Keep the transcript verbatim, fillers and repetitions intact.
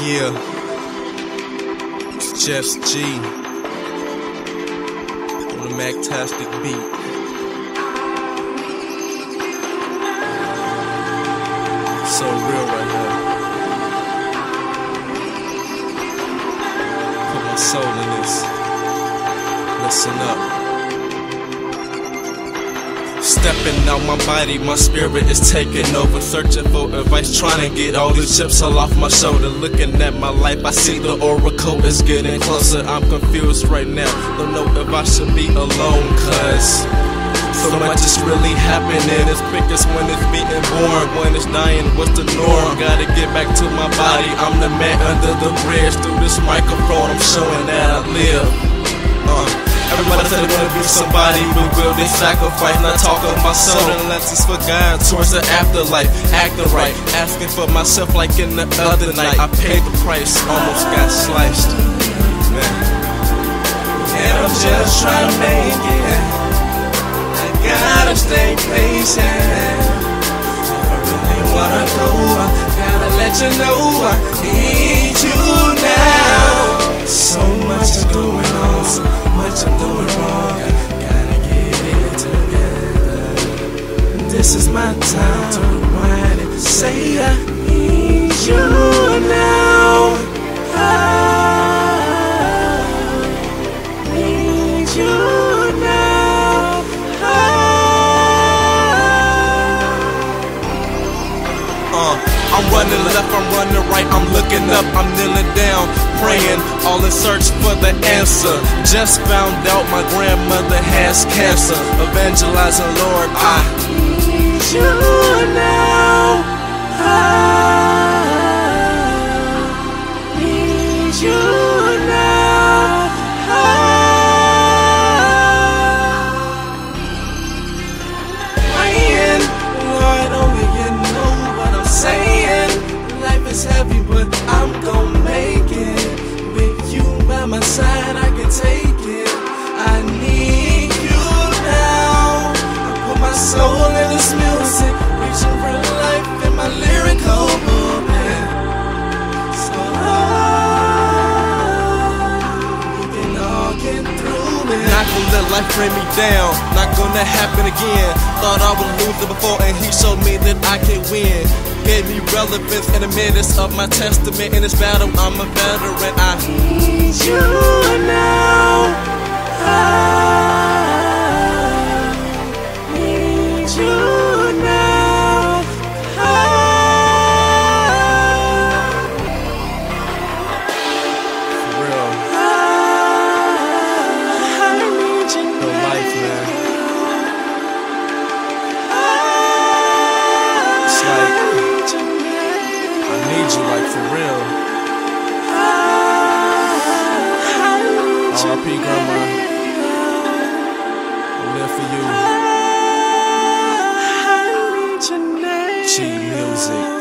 Yeah, it's Juz G on the Macktastic beat. So real right now. Put my soul in this. Listen up. Stepping out my body, my spirit is taking over. Searching for advice, trying to get all these chips all off my shoulder. Looking at my life, I see the oracle is getting closer. I'm confused right now, don't know if I should be alone, cause so much is really happening. It's quickest when it's being born, when it's dying, what's the norm? Gotta get back to my body, I'm the man under the bridge. Through this microphone, I'm showing that I live. uh. Everybody said they wanna be somebody, but will they sacrifice? Not talking about soul unless it's for God towards the afterlife. Acting right, asking for myself like in the other night. I paid the price, almost got sliced. Man. And I'm just trying to make it. I gotta stay patient. If I really wanna go, I gotta let you know I need you now. So much is going on, so much I'm doing wrong. I gotta get it together. This is my time to rewind and say I need you now. I need you now. Uh. I'm running left, I'm running right, I'm looking up, I'm kneeling down, praying, all in search for the answer. Just found out my grandmother has cancer. Evangelizing, Lord, I need you now. I need you now. Praying, Lord, only you know what I'm saying. It's heavy, but I'm gonna make it. With you by my side, I can take it. I need you now. I put my soul in this music, reaching for life in my lyrical movement. So oh, you can all get through it. Not gonna let life bring me down, not gonna happen again. Thought I would lose it before, and he showed me that I can win. Gave me relevance in the midst of my testament. In this battle, I'm a veteran. I need you now. I need you now. For real. I need you now. Real life, man. It's like I need you, like, for real. R I P grandma, I live for you. GMusic.